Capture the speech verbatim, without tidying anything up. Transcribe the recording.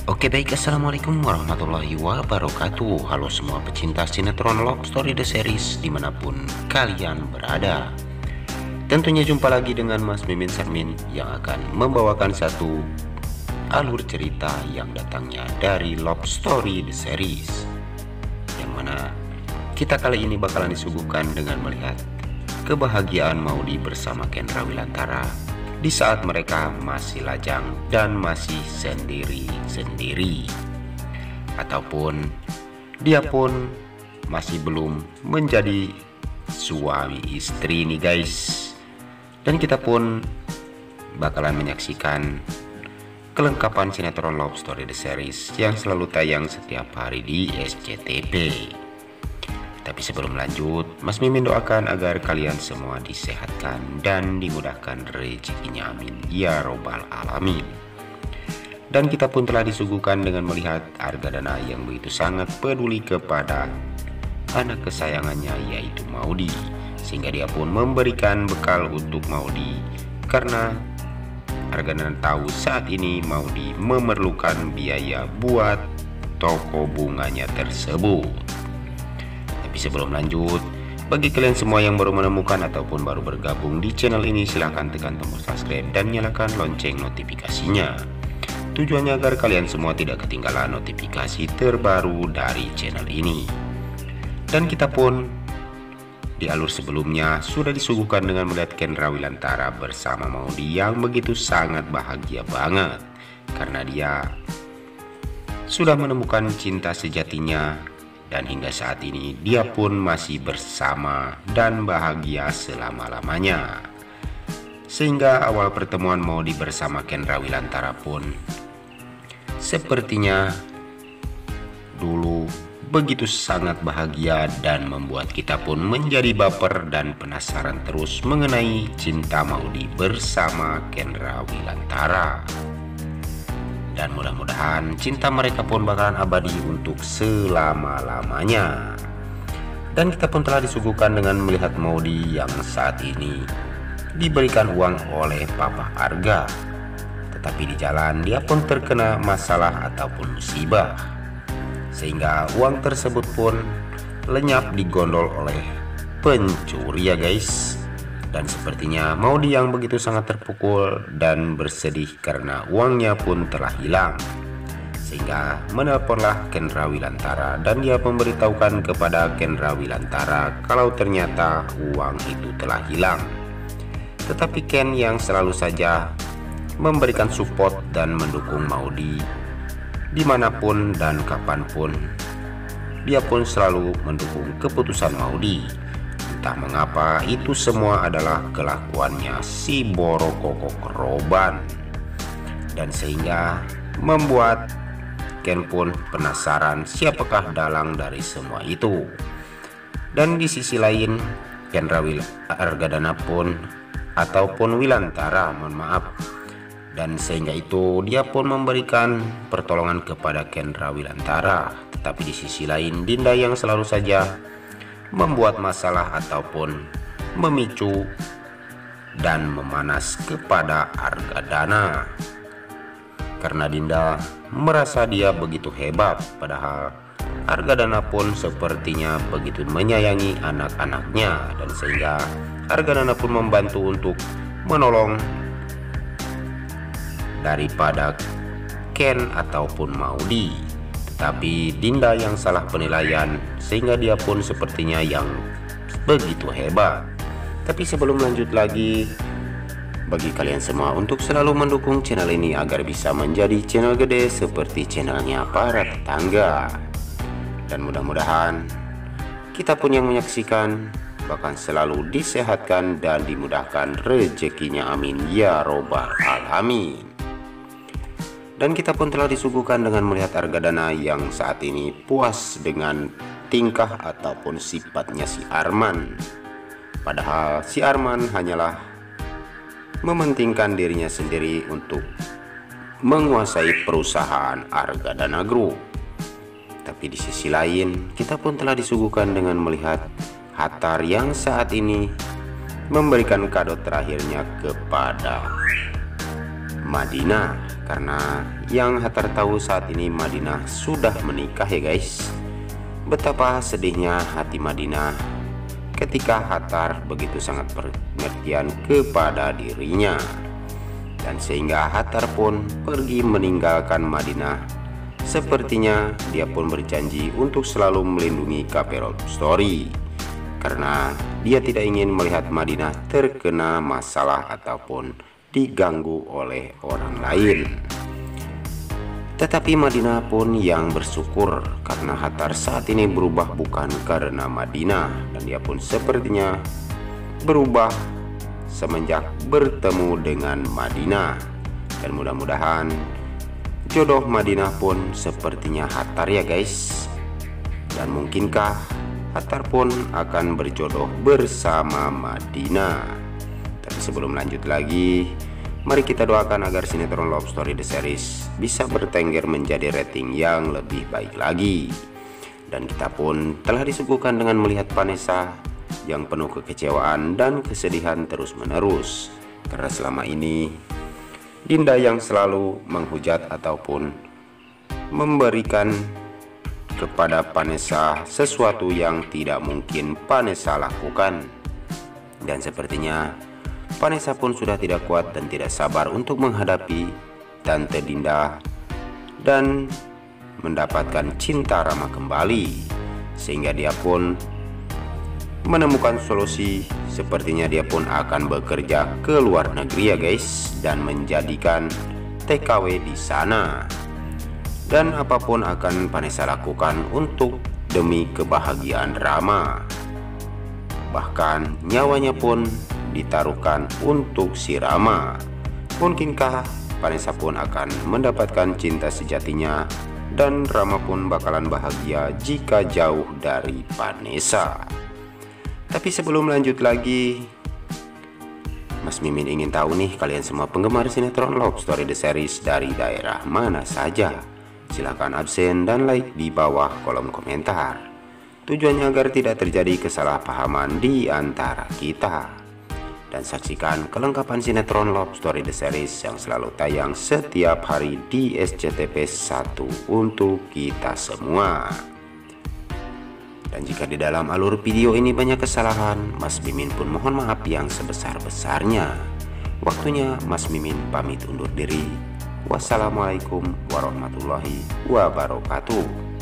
Oke baik, assalamualaikum warahmatullahi wabarakatuh. Halo semua pecinta sinetron Love Story The Series dimanapun kalian berada. Tentunya jumpa lagi dengan Mas Mimin Sarmin yang akan membawakan satu alur cerita yang datangnya dari Love Story The Series, yang mana kita kali ini bakalan disuguhkan dengan melihat kebahagiaan Maudy bersama Kendra Wilantara di saat mereka masih lajang dan masih sendiri-sendiri, ataupun dia pun masih belum menjadi suami istri nih guys. Dan kita pun bakalan menyaksikan kelengkapan sinetron Love Story The Series yang selalu tayang setiap hari di S C T V. Tapi sebelum lanjut, Mas Mimin doakan agar kalian semua disehatkan dan dimudahkan rezekinya, amin ya robbal alamin. Dan kita pun telah disuguhkan dengan melihat Argadana yang begitu sangat peduli kepada anak kesayangannya yaitu Maudy, sehingga dia pun memberikan bekal untuk Maudy karena Argadana tahu saat ini Maudy memerlukan biaya buat toko bunganya tersebut. Tapi sebelum lanjut, bagi kalian semua yang baru menemukan ataupun baru bergabung di channel ini, silahkan tekan tombol subscribe dan nyalakan lonceng notifikasinya. Tujuannya agar kalian semua tidak ketinggalan notifikasi terbaru dari channel ini. Dan kita pun di alur sebelumnya sudah disuguhkan dengan melihat Kendra Wilantara bersama Maudy yang begitu sangat bahagia banget karena dia sudah menemukan cinta sejatinya. Dan hingga saat ini dia pun masih bersama dan bahagia selama-lamanya. Sehingga awal pertemuan Maudy bersama Kendra Wilantara pun sepertinya dulu begitu sangat bahagia dan membuat kita pun menjadi baper dan penasaran terus mengenai cinta Maudy bersama Kendra Wilantara. Dan mudah-mudahan cinta mereka pun bakalan abadi untuk selama-lamanya. Dan kita pun telah disuguhkan dengan melihat Maudy yang saat ini diberikan uang oleh Papa Arga. Tetapi di jalan dia pun terkena masalah ataupun musibah, sehingga uang tersebut pun lenyap digondol oleh pencuri ya guys. Dan sepertinya Maudy yang begitu sangat terpukul dan bersedih karena uangnya pun telah hilang, sehingga menelponlah Kendra Wilantara dan dia memberitahukan kepada Kendra Wilantara kalau ternyata uang itu telah hilang. Tetapi Ken yang selalu saja memberikan support dan mendukung Maudy dimanapun dan kapanpun, dia pun selalu mendukung keputusan Maudy. Entah mengapa itu semua adalah kelakuannya si Borokoko Keroban, dan sehingga membuat Ken pun penasaran siapakah dalang dari semua itu. Dan di sisi lain Kendra Argadana pun ataupun Wilantara mohon maaf, dan sehingga itu dia pun memberikan pertolongan kepada Kendra Wilantara. Tetapi di sisi lain Dinda yang selalu saja membuat masalah ataupun memicu dan memanas kepada Argadana, karena Dinda merasa dia begitu hebat, padahal Argadana pun sepertinya begitu menyayangi anak-anaknya. Dan sehingga Argadana pun membantu untuk menolong daripada Ken ataupun Maudy. Tapi Dinda yang salah penilaian sehingga dia pun sepertinya yang begitu hebat. Tapi sebelum lanjut lagi, bagi kalian semua untuk selalu mendukung channel ini agar bisa menjadi channel gede seperti channelnya para tetangga. Dan mudah-mudahan kita pun yang menyaksikan bahkan selalu disehatkan dan dimudahkan rezekinya, amin ya robbal alamin. Dan kita pun telah disuguhkan dengan melihat Argadana yang saat ini puas dengan tingkah ataupun sifatnya si Arman. Padahal si Arman hanyalah mementingkan dirinya sendiri untuk menguasai perusahaan Argadana Group. Tapi di sisi lain kita pun telah disuguhkan dengan melihat Hattar yang saat ini memberikan kado terakhirnya kepada Madinah. Karena yang Hattar tahu saat ini Madinah sudah menikah ya guys. Betapa sedihnya hati Madinah ketika Hattar begitu sangat pengertian kepada dirinya. Dan sehingga Hattar pun pergi meninggalkan Madinah. Sepertinya dia pun berjanji untuk selalu melindungi Cafe Love Story, karena dia tidak ingin melihat Madinah terkena masalah ataupun diganggu oleh orang lain. Tetapi Madinah pun yang bersyukur karena Hattar saat ini berubah bukan karena Madinah, dan dia pun sepertinya berubah semenjak bertemu dengan Madinah. Dan mudah-mudahan jodoh Madinah pun sepertinya Hattar ya guys. Dan mungkinkah Hattar pun akan berjodoh bersama Madinah? Tapi sebelum lanjut lagi, mari kita doakan agar sinetron Love Story The Series bisa bertengger menjadi rating yang lebih baik lagi. Dan kita pun telah disuguhkan dengan melihat Vanessa yang penuh kekecewaan dan kesedihan terus-menerus, karena selama ini Dinda yang selalu menghujat ataupun memberikan kepada Vanessa sesuatu yang tidak mungkin Vanessa lakukan. Dan sepertinya Vanessa pun sudah tidak kuat dan tidak sabar untuk menghadapi Tante Dinda dan mendapatkan cinta Rama kembali, sehingga dia pun menemukan solusi. Sepertinya dia pun akan bekerja ke luar negeri ya guys, dan menjadikan T K W di sana. Dan apapun akan Vanessa lakukan untuk demi kebahagiaan Rama. Bahkan nyawanya pun ditaruhkan untuk si Rama. Mungkinkah Vanessa pun akan mendapatkan cinta sejatinya, dan Rama pun bakalan bahagia jika jauh dari Vanessa. Tapi sebelum lanjut lagi, Mas Mimin ingin tahu nih, kalian semua penggemar sinetron Love Story The Series dari daerah mana saja? Silahkan absen dan like di bawah kolom komentar. Tujuannya agar tidak terjadi kesalahpahaman di antara kita. Dan saksikan kelengkapan sinetron Love Story The Series yang selalu tayang setiap hari di S C T V satu untuk kita semua. Dan jika di dalam alur video ini banyak kesalahan, Mas Mimin pun mohon maaf yang sebesar-besarnya. Waktunya Mas Mimin pamit undur diri. Wassalamualaikum warahmatullahi wabarakatuh.